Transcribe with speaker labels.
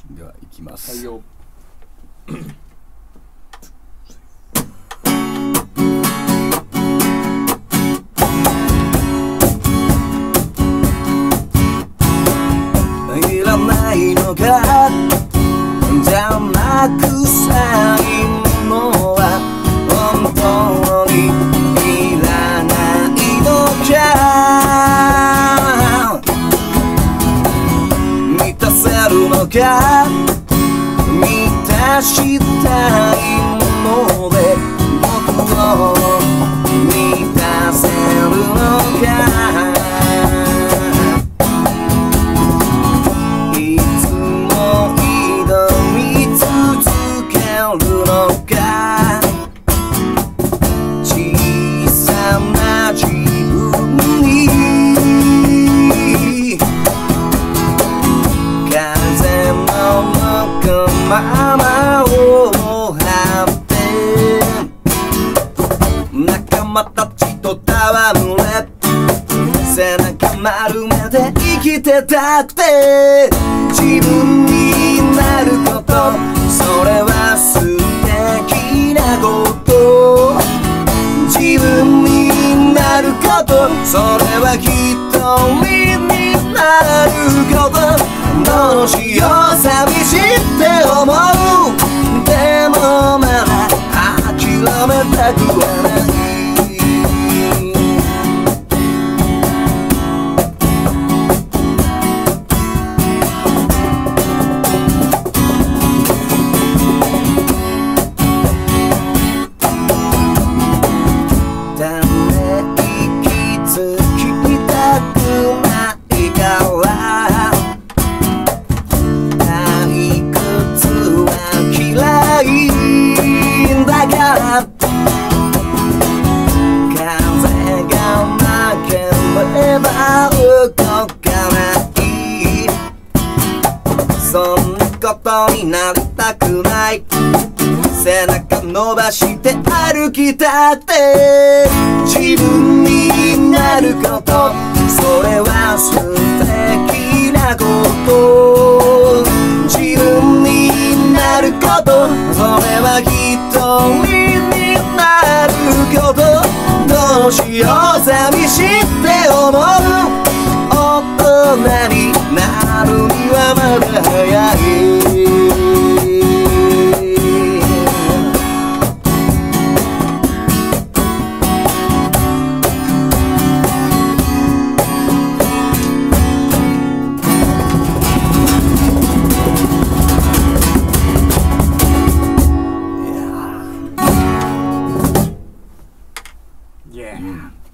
Speaker 1: では行きます。
Speaker 2: はいよ。
Speaker 1: いらないのかじゃなくさいものは本当にいらないのか。満たせるのか満たしたいもので僕を満たせるのか。ママを張って仲間たちと戯れ背中丸めて生きてたって自分になることそれは素敵なこと自分になることそれは一人になることどうしよう寂しいって思うでもまだ諦めたくはないため息つきたくないから風がなければ動かないそんなことになりたくない背中伸ばして歩きたって自分になることそれは素敵なこと自分になることそれは一人になることどうしよう寂しいって思う大人になるにはまだ早い
Speaker 2: Yeah.